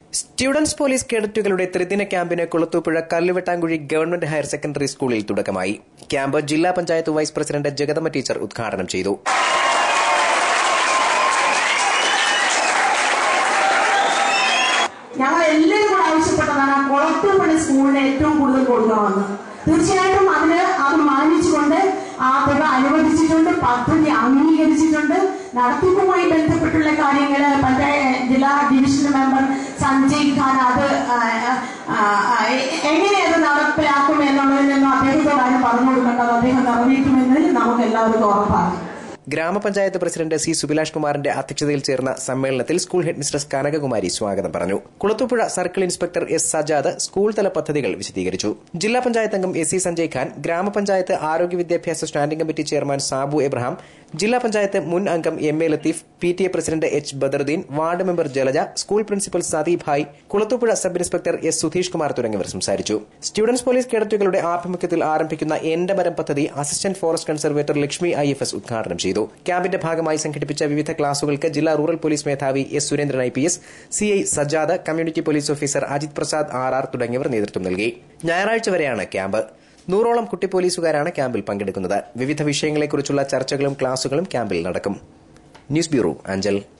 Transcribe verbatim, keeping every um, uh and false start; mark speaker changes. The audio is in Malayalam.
Speaker 1: സ്റ്റുഡൻസ് പോലീസ് കേഡറ്റുകളുടെ ത്രിദിന ക്യാമ്പിന് Kulathupuzha Kalluvettankuzhi government higher secondary സ്കൂളിൽ തുടക്കമായി. ക്യാമ്പ് ജില്ലാ panchayat vice president Jagadamma teacher ഉദ്ഘാടനം ചെയ്തു.
Speaker 2: ഞങ്ങൾ എല്ലാവരും കൂടെ ആവശ്യപ്പെട്ടതാണ് കുളത്തൂപ്പുഴ സ്കൂളിന് ഏറ്റവും കൂടുതൽ കൊടുക്കണമെന്ന്. തീർച്ചയായിട്ടും അതിന് അത് മാനിച്ചുകൊണ്ട് ആ തുക അനുവദിച്ചിട്ടുണ്ട്, പദ്ധതി അംഗീകരിച്ചിട്ടുണ്ട്. നടത്തിപ്പുമായി ബന്ധപ്പെട്ടുള്ള കാര്യങ്ങൾ പഞ്ചായത്ത് ജില്ലാ ഡിവിഷൻ മെമ്പർ സഞ്ജയ് ഖാൻ അത് എങ്ങനെ അത് നടപ്പിലാക്കും എന്നുള്ളതിനൊന്നും അദ്ദേഹത്തോടാണ് പറഞ്ഞു കൊടുക്കേണ്ടത്. അദ്ദേഹം നിറവേറ്റുമെന്ന് നമുക്ക് എല്ലാവർക്കും ഉറപ്പാണ്.
Speaker 1: ഗ്രാമപഞ്ചായത്ത് പ്രസിഡന്റ് സി സുഭിലാഷ് കുമാറിന്റെ അധ്യക്ഷതയിൽ ചേർന്ന സമ്മേളനത്തിൽ സ്കൂൾ ഹെഡ് മിസ്ട്രസ് കനകകുമാരി സ്വാഗതം പറഞ്ഞു. Kulathupuzha circle inspector S Sajad school തല പദ്ധതികൾ വിശദീകരിച്ചു. ജില്ലാ പഞ്ചായത്ത് അംഗം എസ് സി സഞ്ജയ് ഖാൻ, ഗ്രാമപഞ്ചായത്ത് ആരോഗ്യ വിദ്യാഭ്യാസ standing committee chairman Sabu Abraham, ജില്ലാ പഞ്ചായത്ത് മുൻ അംഗം M A Latheef, P T A president H Badaruddin, ward member Jalaja, school principal Sadeebhai, Kulathupuzha sub inspector S Sudheesh Kumar തുടങ്ങിയവർ സംസാരിച്ചു. സ്റ്റുഡൻസ് പോലീസ് കേഡറ്റുകളുടെ ആഭിമുഖ്യത്തിൽ ആരംഭിക്കുന്ന എന്റെ മരം പദ്ധതി assistant forest conservator Lakshmi I F S ഉദ്ഘാടനം ചെയ്തു. ക്യാമ്പിന്റെ ഭാഗമായി സംഘടിപ്പിച്ച വിവിധ ക്ലാസുകൾക്ക് ജില്ലാ റൂറൽ പോലീസ് മേധാവി S Surendran I P S, C I Sajad, community police officer Ajith Prasad R R തുടങ്ങിയവർ നേതൃത്വം നൽകി. ഞായറാഴ്ച വരെയാണ് ക്യാമ്പ്. നൂറോളം കുട്ടി പോലീസുകാരാണ് ക്യാമ്പിൽ പങ്കെടുക്കുന്നത്. വിവിധ വിഷയങ്ങളെക്കുറിച്ചുള്ള ചർച്ചകളും ക്ലാസുകളും ക്യാമ്പിൽ നടക്കും. News bureau, Anchal.